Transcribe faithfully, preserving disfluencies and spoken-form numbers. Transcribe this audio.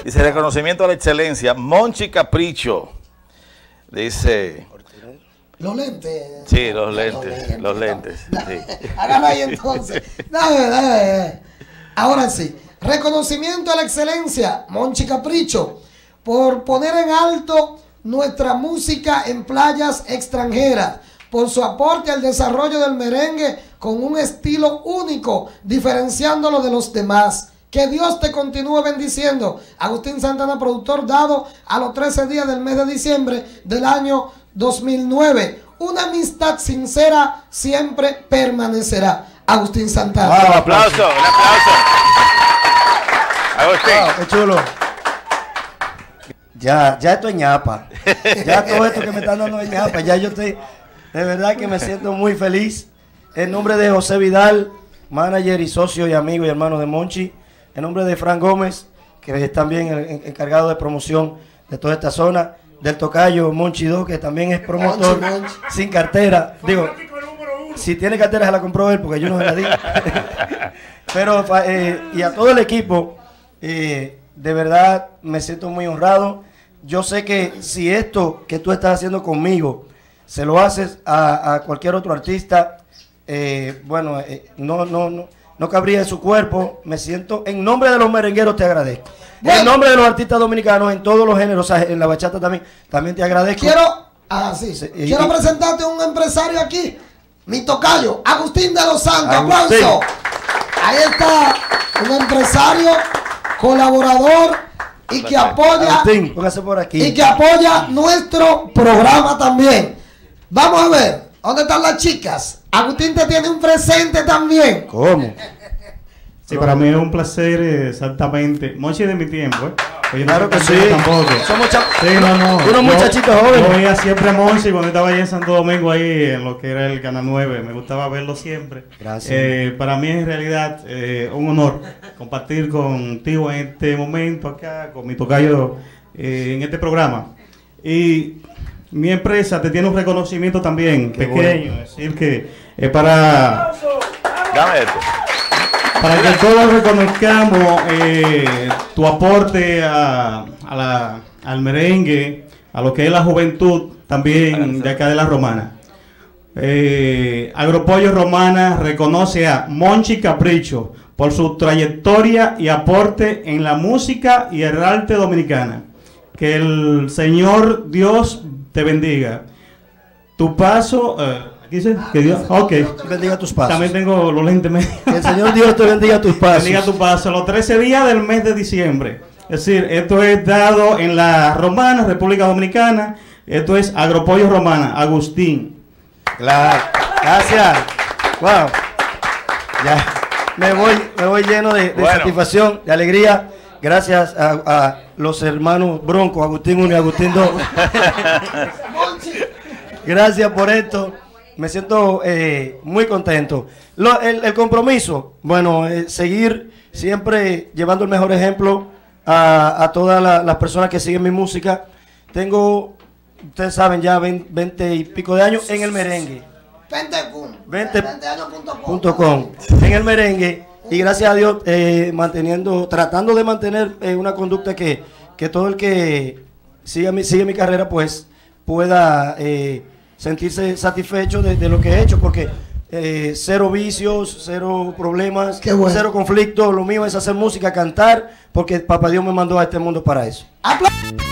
Dice, reconocimiento a la excelencia. Monchi Capricho. Dice... Los lentes. Sí, los lentes. Los lentes. No, sí. hágalo ahí entonces. Dale, dale. Ahora sí. Reconocimiento a la excelencia. Monchi Capricho. Por poner en alto nuestra música en playas extranjeras. Por su aporte al desarrollo del merengue con un estilo único, diferenciándolo de los demás. Que Dios te continúe bendiciendo. Agustín Santana, productor, dado a los trece días del mes de diciembre del año dos mil nueve. Una amistad sincera siempre permanecerá. Agustín Santana. Un aplauso, un aplauso. Agustín. Wow, qué chulo. Ya, ya esto es ñapa. Ya todo esto que me están dando es ñapa. Ya yo estoy, de verdad que me siento muy feliz. En nombre de José Vidal, manager y socio y amigo y hermano de Monchi. En nombre de Fran Gómez, que es también el encargado de promoción de toda esta zona. Del tocayo Monchi dos, que también es promotor Monchi, Monchi. sin cartera. Digo, si tiene cartera se la compró él porque yo no se la di. Pero, eh, y a todo el equipo, eh, de verdad me siento muy honrado. Yo sé que si esto que tú estás haciendo conmigo se lo haces a, a cualquier otro artista, eh, bueno, eh, no, no, no, no cabría en su cuerpo. Me siento, en nombre de los merengueros te agradezco. Bueno. En nombre de los artistas dominicanos, en todos los géneros, o sea, en la bachata también, también te agradezco. Quiero, ah, sí, Sí, y- quiero y- presentarte a un empresario aquí, mi tocayo, Agustín de los Santos. Agustín. Aplauso. Ahí está un empresario, colaborador y que apoya Agustín, póngase por aquí. y que apoya nuestro programa también. Vamos a ver, ¿dónde están las chicas? Agustín te tiene un presente también. ¿Cómo? Sí, para mí es un placer, eh, exactamente. Monchi de mi tiempo, ¿eh? Pues yo no Claro que soy sí. tampoco. Somos cha- Sí, no, no. unos Yo- muchachitos jóvenes. Yo veía siempre a Monchi cuando estaba allá en Santo Domingo, ahí en lo que era el Canal nueve. Me gustaba verlo siempre. Gracias. Eh, para mí es en realidad eh, un honor compartir contigo en este momento acá, con mi tocayo eh, en este programa. Y mi empresa te tiene un reconocimiento también Qué pequeño. Es decir, que es para... Dame esto. Para que todos reconozcamos eh, tu aporte a, a la, al merengue, a lo que es la juventud también de acá de la Romana. Eh, Agropollo Romana reconoce a Monchi Capricho por su trayectoria y aporte en la música y el arte dominicana. Que el Señor Dios te bendiga. Tu paso... Eh, ¿aquí dice? Que Dios... Ok. Bendiga tus pasos. También tengo los lentes medios. Que el Señor Dios te bendiga tus pasos. Bendiga tu paso. Los trece días del mes de diciembre. Es decir, esto es dado en la Romana, República Dominicana. Esto es Agropollo Romana, Agustín. Claro. Gracias. Wow. Ya. Me voy, me voy lleno de, de Bueno. satisfacción, de alegría. Gracias a, a los hermanos Bronco, Agustín uno y Agustín dos. Gracias por esto. Me siento eh, muy contento. Lo- el, el compromiso, bueno, eh, seguir siempre llevando el mejor ejemplo a, a todas la- las personas que siguen mi música. Tengo, ustedes saben, ya veinte y pico de años en el merengue. veinte punto veinte años punto com. punto com, en el merengue, y gracias a Dios eh, manteniendo, tratando de mantener eh, una conducta que, que todo el que siga mi, sigue mi carrera pues pueda eh, sentirse satisfecho de, de lo que he hecho, porque eh, cero vicios, cero problemas, Qué bueno. cero conflictos. Lo mío es hacer música, cantar, porque papá Dios me mandó a este mundo para eso. Apla-